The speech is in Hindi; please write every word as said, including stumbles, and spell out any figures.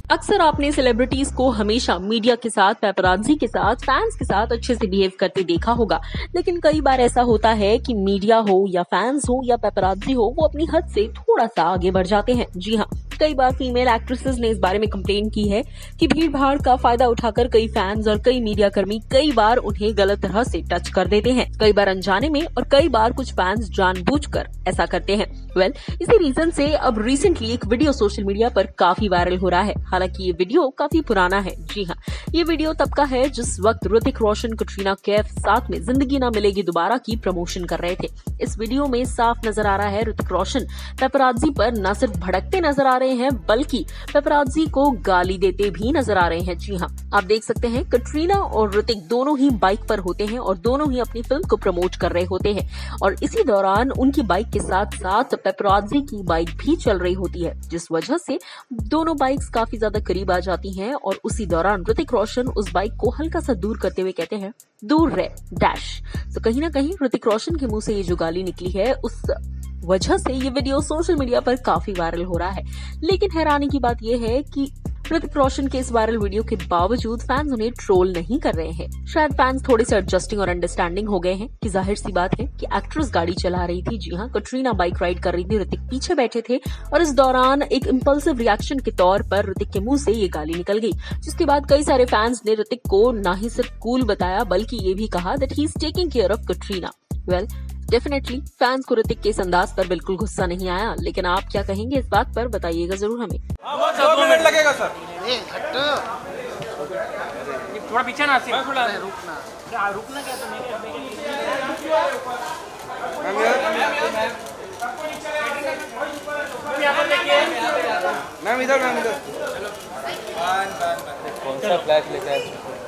अक्सर आपने सेलिब्रिटीज को हमेशा मीडिया के साथ, पेपराजी के साथ, फैंस के साथ अच्छे से बिहेव करते देखा होगा। लेकिन कई बार ऐसा होता है कि मीडिया हो या फैंस हो या पेपराजी हो, वो अपनी हद से थोड़ा सा आगे बढ़ जाते हैं। जी हाँ, कई बार फीमेल एक्ट्रेसेस ने इस बारे में कंप्लेन की है कि भीड़ भाड़ का फायदा उठाकर कई फैंस और कई मीडिया कर्मी कई बार उन्हें गलत तरह से टच कर देते हैं, कई बार अनजाने में और कई बार कुछ फैंस जानबूझकर ऐसा करते हैं। वेल well, इसी रीजन से अब रिसेंटली एक वीडियो सोशल मीडिया पर काफी वायरल हो रहा है। हालांकि ये वीडियो काफी पुराना है। जी हाँ, ये वीडियो तब का है जिस वक्त ऋतिक रोशन कटरीना कैफ साथ में जिंदगी ना मिलेगी दोबारा की प्रमोशन कर रहे थे। इस वीडियो में साफ नजर आ रहा है ऋतिक रोशन पेपराजी पर न सिर्फ भड़कते नजर आ रहे हैं बल्कि पेपराजी को गाली देते भी नजर आ रहे हैं। जी हाँ, आप देख सकते हैं कटरीना और ऋतिक दोनों ही बाइक पर होते हैं और दोनों ही अपनी फिल्म को प्रमोट कर रहे होते हैं और इसी दौरान उनकी बाइक के साथ साथ पेपराजी की बाइक भी चल रही होती है, जिस वजह से दोनों बाइक्स काफी ज्यादा करीब आ जाती हैं और उसी दौरान ऋतिक रोशन उस बाइक को हल्का सा दूर करते हुए कहते हैं, दूर रहे डैश। तो कहीं ना कहीं ऋतिक रोशन के मुंह से ये जो गाली निकली है, उस वजह से ये वीडियो सोशल मीडिया पर काफी वायरल हो रहा है। लेकिन हैरानी की बात यह है कि ऋतिक रोशन के इस वायरल वीडियो के बावजूद फैंस उन्हें ट्रोल नहीं कर रहे हैं। शायद फैंस थोड़े से एडजस्टिंग और अंडरस्टैंडिंग हो गए हैं कि जाहिर सी बात है कि एक्ट्रेस गाड़ी चला रही थी। जी हाँ, कटरीना बाइक राइड कर रही थी, ऋतिक पीछे बैठे थे और इस दौरान एक इम्पल्सिव रिएक्शन के तौर पर ऋतिक के मुंह से ये गाली निकल गई, जिसके बाद कई सारे फैंस ने ऋतिक को ना ही सिर्फ कूल बताया बल्कि ये भी कहा that he is taking care of Katrina. Well definitely fans को ऋतिक के इस अंदाज पर बिल्कुल गुस्सा नहीं आया। लेकिन आप क्या कहेंगे इस बात पर, बताइएगा जरूर हमें। दो मिनट लगेगा सर। थोड़ा पीछे ना आसिफ, थोड़ा रुकना क्या रुकना क्या तो मैम इधर मैम इधर कौन सा फ्लैश लेकर